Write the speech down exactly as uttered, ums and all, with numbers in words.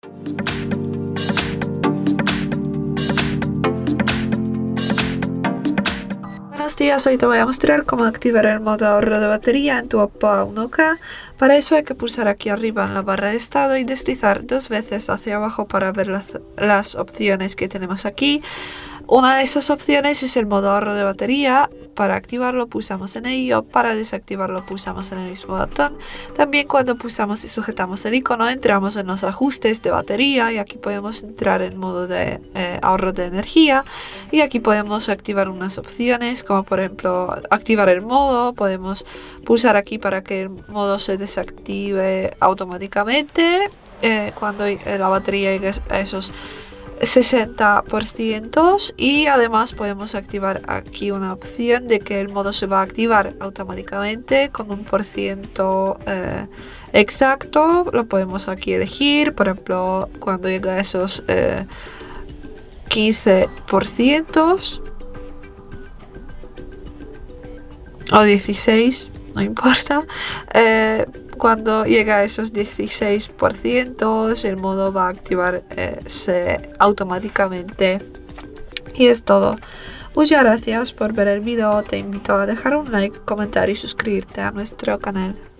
Buenos días, hoy te voy a mostrar cómo activar el modo ahorro de batería en tu Oppo A uno K. Para eso hay que pulsar aquí arriba en la barra de estado y deslizar dos veces hacia abajo para ver las, las opciones que tenemos aquí. Una de esas opciones es el modo ahorro de batería. Para activarlo pulsamos en ello, para desactivarlo pulsamos en el mismo botón. También cuando pulsamos y sujetamos el icono entramos en los ajustes de batería y aquí podemos entrar en modo de eh, ahorro de energía y aquí podemos activar unas opciones como por ejemplo activar el modo. Podemos pulsar aquí para que el modo se desactive automáticamente eh, cuando la batería llegue a esos sesenta por ciento y además podemos activar aquí una opción de que el modo se va a activar automáticamente con un por ciento eh, exacto. Lo podemos aquí elegir, por ejemplo cuando llega a esos eh, quince por ciento o dieciséis, no importa. eh, Cuando llega a esos dieciséis por ciento el modo va a activarse eh, automáticamente. Y es todo. Muchas gracias por ver el video. Te invito a dejar un like, comentar y suscribirte a nuestro canal.